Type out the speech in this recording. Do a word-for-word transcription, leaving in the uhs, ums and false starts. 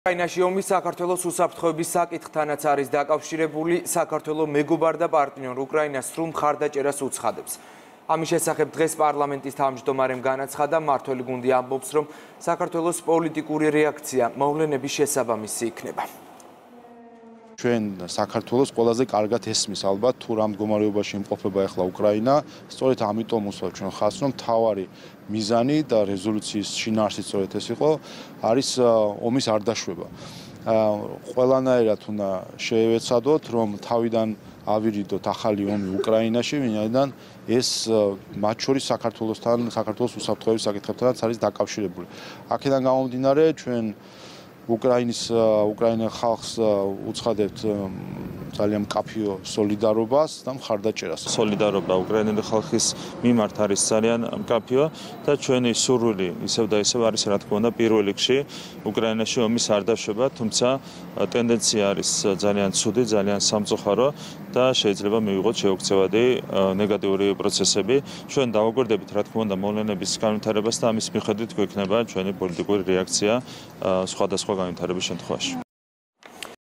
უკრაინაში ომი საქართველოს უსაფრთხოების საკითხთანაც არის დაკავშირებული. საქართველო მეგობარ და პარტნიორ უკრაინას სრულ მხარდაჭერას უცხადებს. ამის შესახებ დღეს პარლამენტის თავმჯდომარემ განაცხადა. მმართველი გუნდი ამბობს, რომ საქართველოს პოლიტიკური რეაქცია მოვლენების შესაბამისი იქნება. ჩვენ საქართველოს ყველაზე კარგად ესმის ალბათ თუ რა მდგომარეობაში იმყოფება ახლა უკრაინა. სწორედ ამიტომ უსვამთ ჩვენ ხაზს, რომ მთავარი მიზანი და რეზოლუციის შინაარსი სწორედ ეს იყო, არის ომის არ დაშვება. ყველანაირად უნდა შეევეცადოთ, რომ თავიდან ავირიდოთ ახალი ომი უკრაინაში, ვინაიდან ეს მათ შორის საქართველოსთან, საქართველოს უსაფრთხოების საკითხებთანაც არის დაკავშირებული. აქედან გამომდინარე, ჩვენ უკრაინის უკრაინელ ხალხს უცხადებთ ძალიან მკაფიო სოლიდარობას და მხარდაჭერას. სოლიდარობა უკრაინელი ხალხის მიმართ არის ძალიან მკაფიო და ჩვენი სურვილი ისევ და ისევ არის, რა თქმა უნდა, პირველ რიგში უკრაინაში ომის არ დაშვება, თუმცა ტენდენცია არის ძალიან ცუდი, ძალიან სამწუხარო და შეიძლება მივიღოთ შეუქცევადი ნეგატიური პროცესები. ჩვენ დავაგვერდებით, რა თქმა უნდა, მოვლენების განვითარებას და ამის მიხედვით გვექნება ჩვენი პოლიტიკური რეაქცია სხვადასხვა განვითარების შემთხვევაში.